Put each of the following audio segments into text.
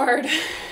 lord.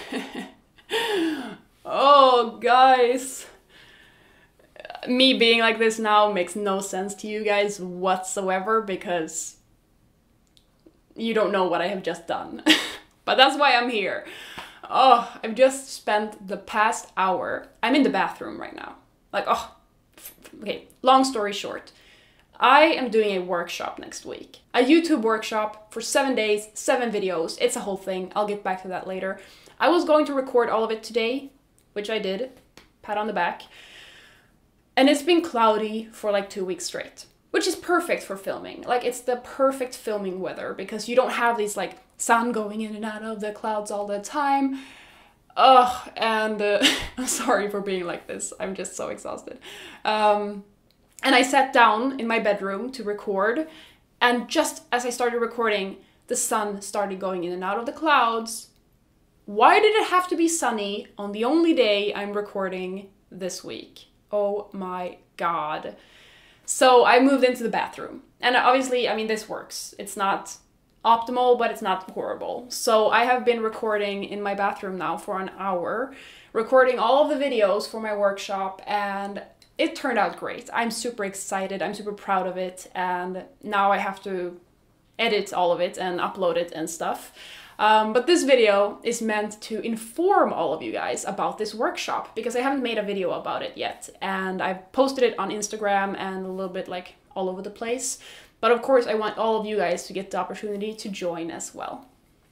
Oh, guys. Me being like this now makes no sense to you guys whatsoever because you don't know what I have just done. But that's why I'm here. Oh, I've just spent the past hour. I'm in the bathroom right now. Like, oh, okay, long story short. I am doing a workshop next week. A YouTube workshop for 7 days, 7 videos. It's a whole thing. I'll get back to that later. I was going to record all of it today, which I did. Pat on the back. And it's been cloudy for like 2 weeks straight, which is perfect for filming. Like, it's the perfect filming weather because you don't have these like sun going in and out of the clouds all the time. Ugh, and I'm sorry for being like this. I'm just so exhausted. And I sat down in my bedroom to record, and just as I started recording, the sun started going in and out of the clouds. Why did it have to be sunny on the only day I'm recording this week? Oh my god. So I moved into the bathroom. And obviously, I mean, this works. It's not optimal, but it's not horrible. So I have been recording in my bathroom now for an hour, recording all of the videos for my workshop, and it turned out great. I'm super excited, I'm super proud of it, and now I have to edit all of it and upload it and stuff. But this video is meant to inform all of you guys about this workshop because I haven't made a video about it yet, and I've posted it on Instagram and a little bit like all over the place. But of course I want all of you guys to get the opportunity to join as well.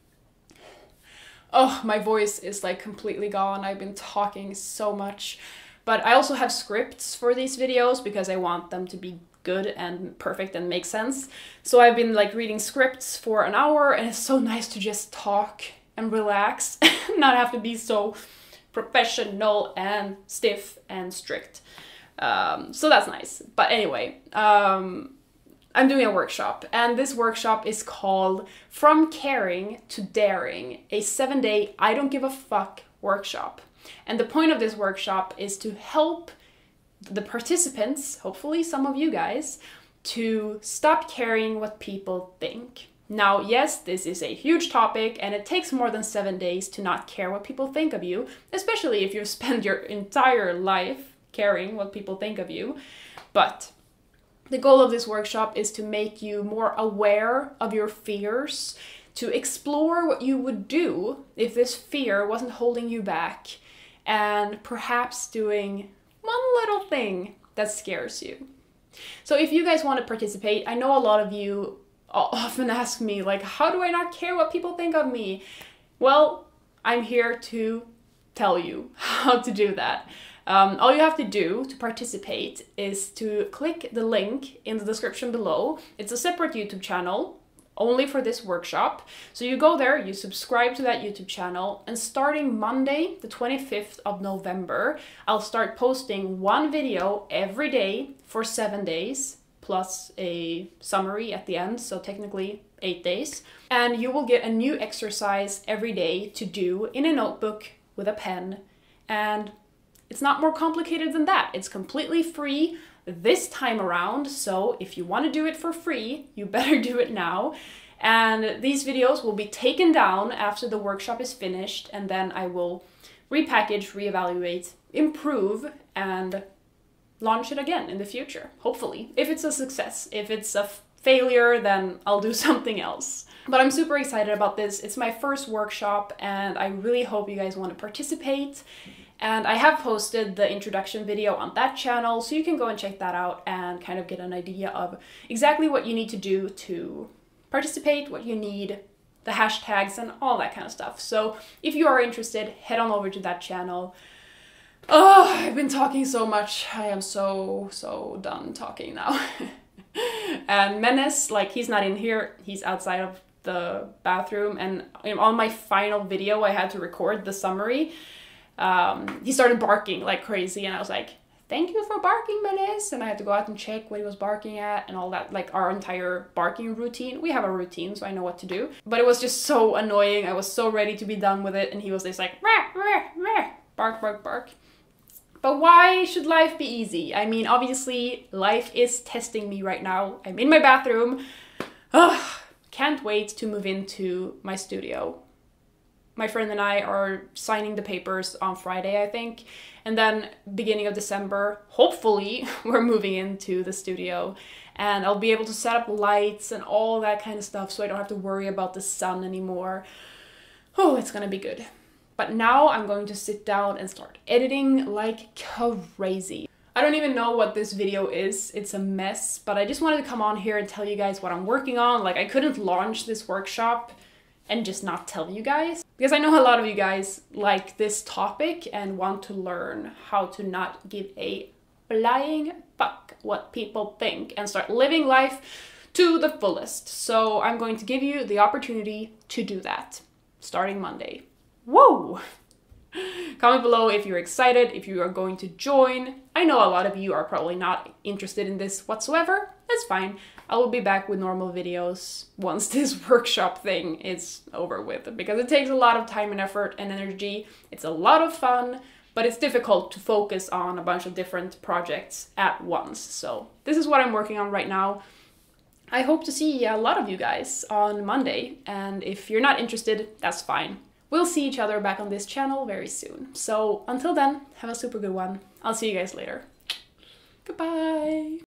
Oh, my voice is like completely gone. I've been talking so much. But I also have scripts for these videos because I want them to be good and perfect and make sense. So I've been like reading scripts for an hour, and it's so nice to just talk and relax, not have to be so professional and stiff and strict. So that's nice. But anyway, I'm doing a workshop, and this workshop is called From Caring to Daring, a 7-day I don't give a fuck workshop. And the point of this workshop is to help the participants, hopefully some of you guys, to stop caring what people think. Now, yes, this is a huge topic, and it takes more than 7 days to not care what people think of you, especially if you've spent your entire life caring what people think of you. But the goal of this workshop is to make you more aware of your fears, to explore what you would do if this fear wasn't holding you back, and perhaps doing one little thing that scares you. So if you guys want to participate, I know a lot of you often ask me, like, how do I not care what people think of me? Well, I'm here to tell you how to do that. All you have to do to participate is to click the link in the description below. It's a separate YouTube channel, only for this workshop. So you go there, you subscribe to that YouTube channel, and starting Monday, the 25th of November, I'll start posting one video every day for 7 days, plus a summary at the end, so technically 8 days. And you will get a new exercise every day to do in a notebook with a pen. And it's not more complicated than that. It's completely free this time around, so if you want to do it for free, you better do it now. And these videos will be taken down after the workshop is finished, and then I will repackage, reevaluate, improve, and launch it again in the future, hopefully. If it's a success. If it's a failure, then I'll do something else. But I'm super excited about this. It's my first workshop, and I really hope you guys want to participate. And I have posted the introduction video on that channel, so you can go and check that out and kind of get an idea of exactly what you need to do to participate, what you need, the hashtags, and all that kind of stuff. So if you are interested, head on over to that channel. Oh, I've been talking so much. I am so done talking now. And Menace, like, he's not in here, he's outside of the bathroom, and on my final video I had to record the summary. He started barking like crazy, and I was like, thank you for barking, Menace. And I had to go out and check what he was barking at and all that, like our entire barking routine. We have a routine, so I know what to do. But it was just so annoying. I was so ready to be done with it, and he was just like, rah, rah, rah, bark, bark, bark. But why should life be easy? I mean, obviously, life is testing me right now. I'm in my bathroom. Ugh, can't wait to move into my studio. My friend and I are signing the papers on Friday, I think. And then beginning of December, hopefully, we're moving into the studio. And I'll be able to set up lights and all that kind of stuff so I don't have to worry about the sun anymore. Oh, it's gonna be good. But now I'm going to sit down and start editing like crazy. I don't even know what this video is, it's a mess, but I just wanted to come on here and tell you guys what I'm working on. Like, I couldn't launch this workshop and just not tell you guys, because I know a lot of you guys like this topic and want to learn how to not give a flying fuck what people think and start living life to the fullest. So I'm going to give you the opportunity to do that starting Monday. Whoa! Comment below if you're excited, if you are going to join. I know a lot of you are probably not interested in this whatsoever. That's fine. I will be back with normal videos once this workshop thing is over with, because it takes a lot of time and effort and energy. It's a lot of fun, but it's difficult to focus on a bunch of different projects at once. So this is what I'm working on right now. I hope to see a lot of you guys on Monday, and if you're not interested, that's fine. We'll see each other back on this channel very soon. So until then, have a super good one. I'll see you guys later. Goodbye!